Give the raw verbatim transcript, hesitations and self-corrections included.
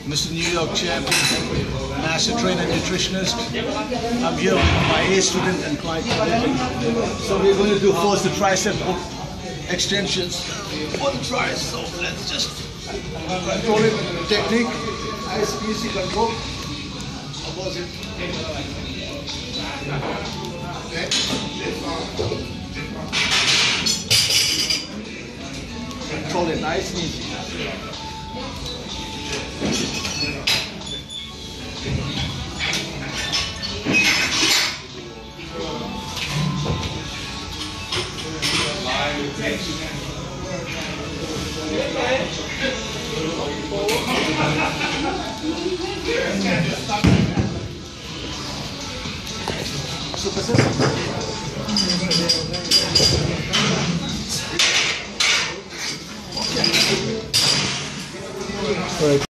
Mister New York champion, master trainer, nutritionist. I'm here with my A student and client. So we're going to do first the tricep extensions for the tries. So let's just control it. Technique, nice easy control. Opposite. Okay. Control it, nice and easy. Super